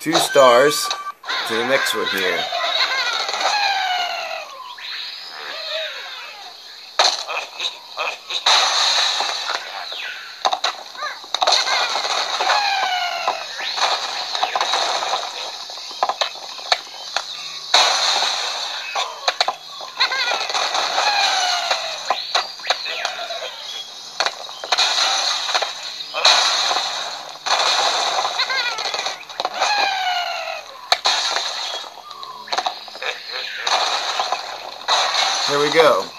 2 stars to the next one here. Here we go.